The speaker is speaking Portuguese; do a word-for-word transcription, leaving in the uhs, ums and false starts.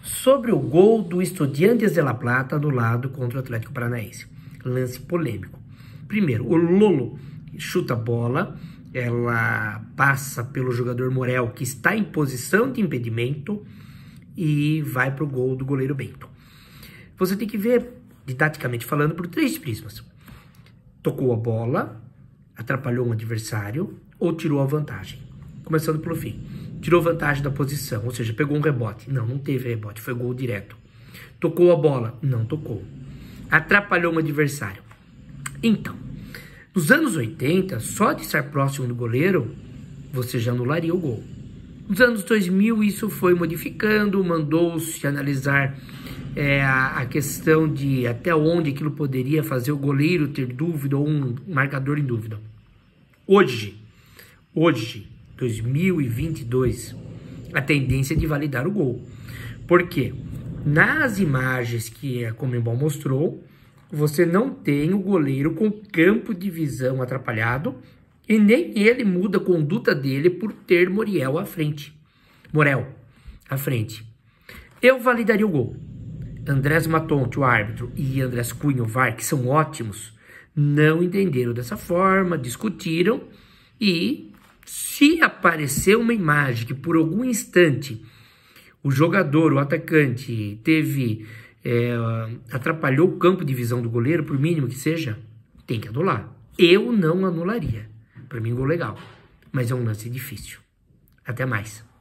sobre o gol do Estudiantes de La Plata anulado contra o Atlético Paranaense. Lance polêmico. Primeiro, o Lolo chuta a bola, ela passa pelo jogador Morel, que está em posição de impedimento, e vai para o gol do goleiro Bento. Você tem que ver, didaticamente falando, por três prismas. Tocou a bola, atrapalhou um adversário ou tirou a vantagem. Começando pelo fim. Tirou vantagem da posição, ou seja, pegou um rebote. Não, não teve rebote, foi gol direto. Tocou a bola? Não tocou. Atrapalhou um adversário. Então, nos anos oitenta, só de estar próximo do goleiro, você já anularia o gol. Nos anos dois mil, isso foi modificando, mandou-se analisar é, a, a questão de até onde aquilo poderia fazer o goleiro ter dúvida ou um marcador em dúvida. Hoje, hoje, dois mil e vinte e dois, a tendência é de validar o gol. Por quê? Nas imagens que a Conmebol mostrou, você não tem o goleiro com campo de visão atrapalhado e nem ele muda a conduta dele por ter Moriel à frente. Morel à frente. Eu validaria o gol. Andrés Matonte, o árbitro, e Andrés Cunha, o V A R, que são ótimos, não entenderam dessa forma, discutiram e se aparecer uma imagem que por algum instante o jogador, o atacante, teve, é, atrapalhou o campo de visão do goleiro, por mínimo que seja, tem que anular. Eu não anularia. Para mim, gol legal. Mas é um lance difícil. Até mais.